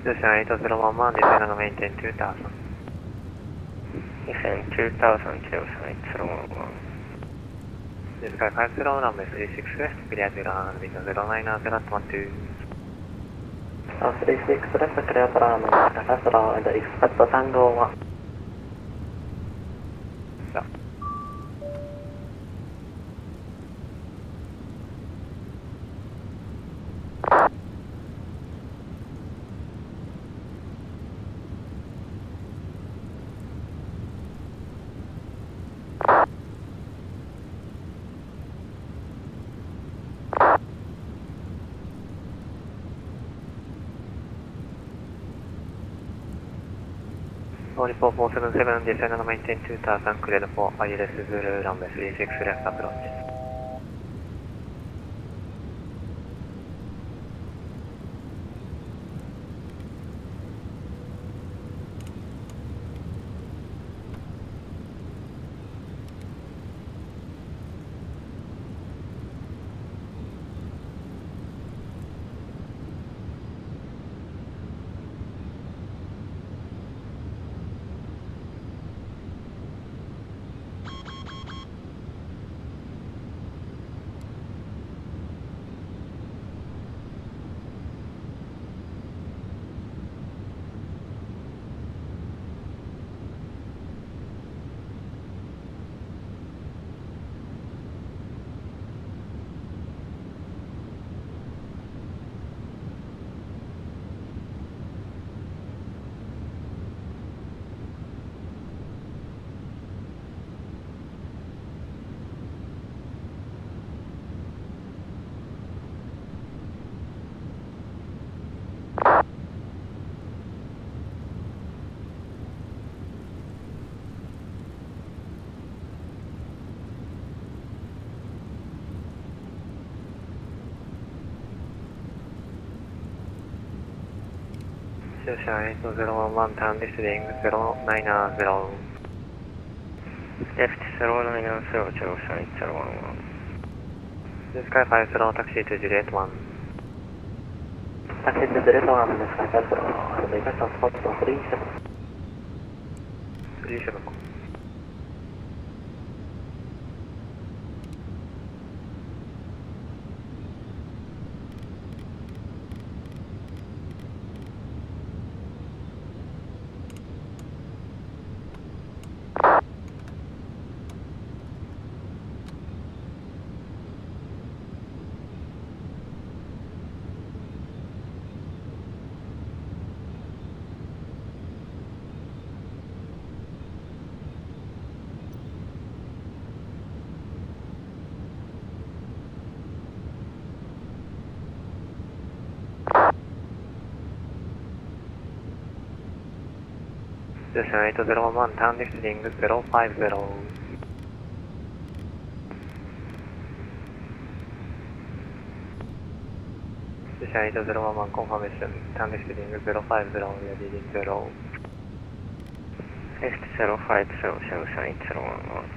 Descend 8011, descend on the maintain 2000. Descend 2000, Kilo Sign 8011. This guy 50, runway 36 left, clear to run, window 090 at 12. 36 left, clear to run, and expect the Tango 1. Yeah. Only 4477, descend on the maintain 2000, clear for ILS Zulu, runway 36 left approach. Descend 8011, turn descending 090. Left 090, Kilo Sign 011. This guy 50, taxi to Juliet 1. Taxi to Juliet 1, this guy 50, and the best of spot for 37. 37. Descend 8011, turn descending 050. Descend 8011, confirmation, turn descending 050, we are leading 0. Left 050, Kilo Sign 011.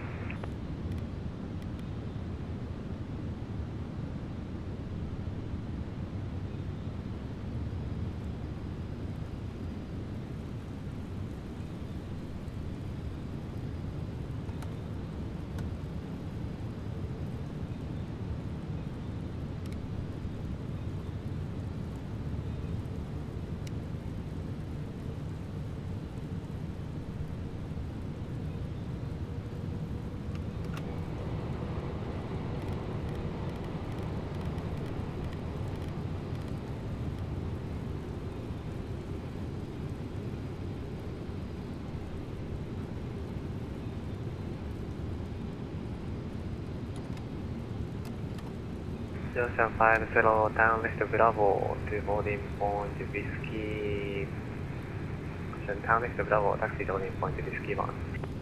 Descend 50, turn left Bravo to boarding point Whiskey. Turn left Bravo, taxi to boarding point Whiskey 1.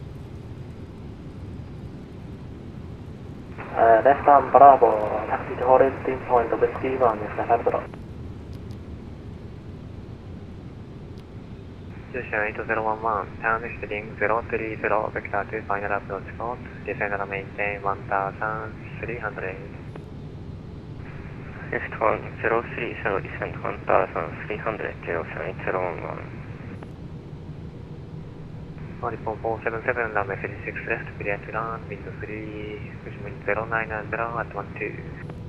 Left arm Bravo, taxi to boarding point Whiskey 1, this guy 50. Descend 8011, turn descending 030, vector to final approach port, descend and maintain 1300. Left 103, descend 1300, 07801. Nippon 477, runway 36 left, clear to land, wind 3, push wind 090 at 12.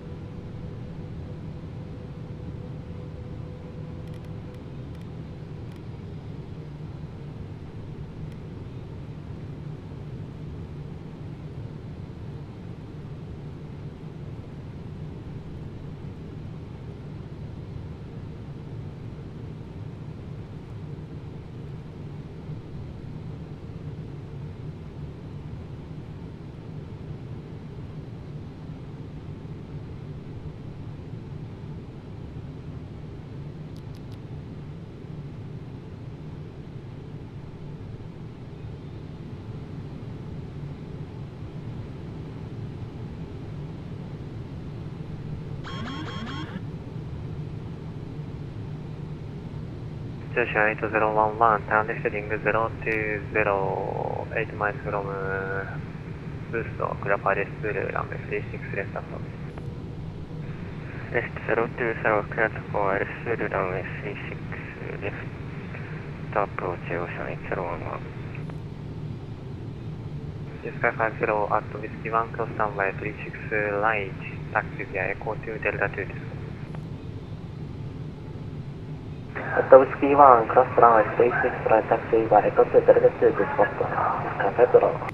Station 8011, turn left heading 0208 miles from boost, clear pilot school, runway 36 left approach. Left 020, clear to go L runway 36 left approach, Ocean 8011. Sky 50 at Whiskey 1, cross runway 36 right, taxi via Echo 2, Delta 2 です。 At Whiskey 1, cross runway 36 right, taxi via Echo 2, Delta 2 to spot. Sky 50.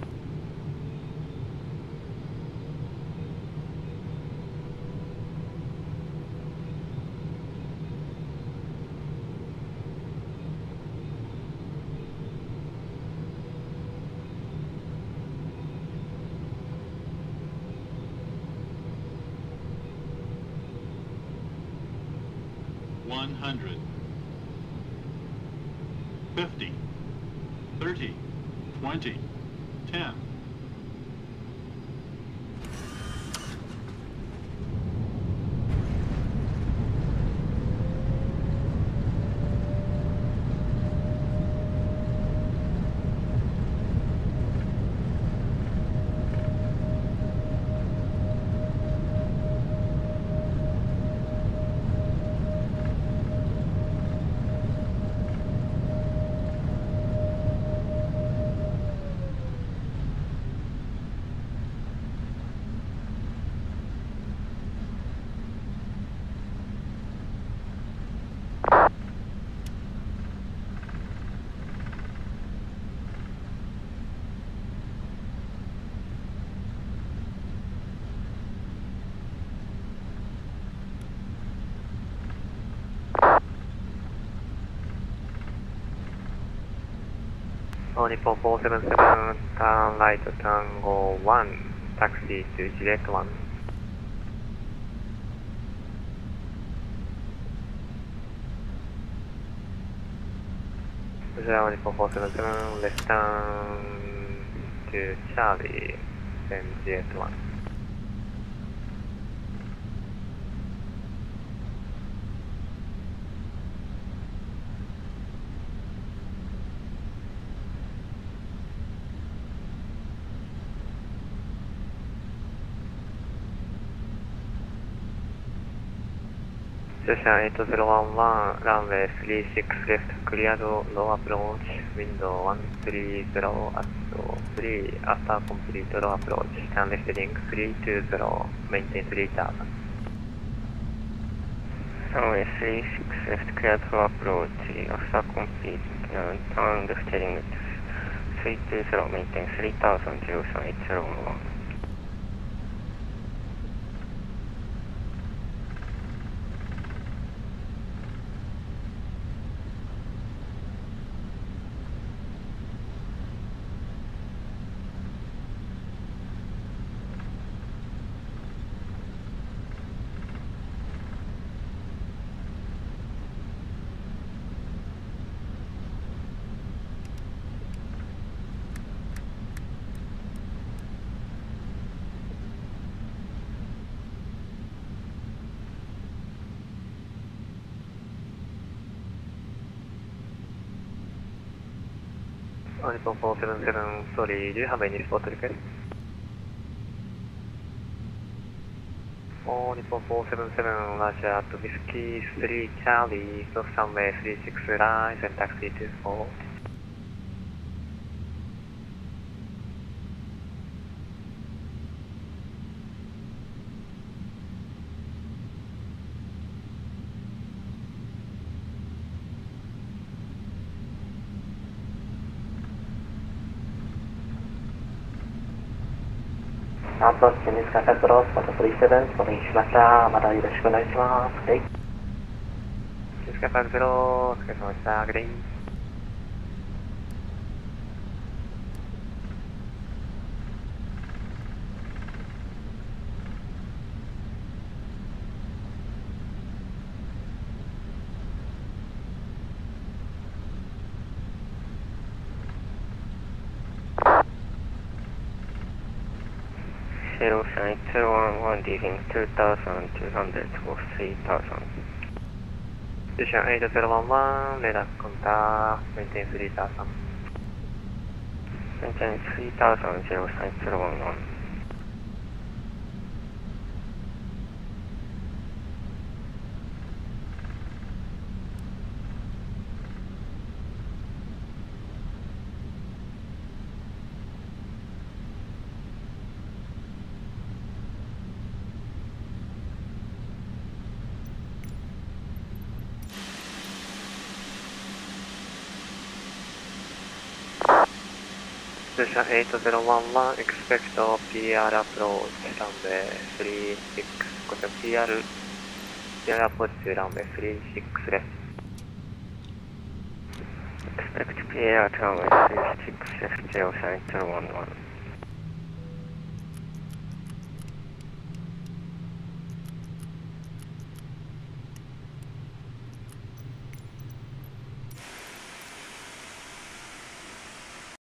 $100, $50, $30, $20, $10. Nippon 477, turn right, Tango 1, taxi to Juliet 1. Nippon 477, left turn to Charlie, then Juliet 1. Station 8011, runway 36 left, cleared low approach, window 130 at 3, after complete low approach, turn left heading 320, maintain 3 turn. Runway 36 left, cleared low approach, after complete turn left heading 320, maintain 3000, Ocean 8011. Nippon 477, sorry, do you have any spot request? All Nippon 477, Roger at Whiskey 3 Charlie, cross runway 36 rise and taxi to 4. Approach Chinese Contact Cross, Photo 37、ご連絡しました。またよろしくお願いします。はい。 Chinese Contact 0、お疲れ様でした。グレイ。 07811 leaving 2200 for 3000. Station 8011, radar contact, maintain 3000. Maintain 3000, 08011. Station 8011, expect PR approach, runway 36, copy PR approach to runway 36 left. Expect PAR runway 36 left 08011.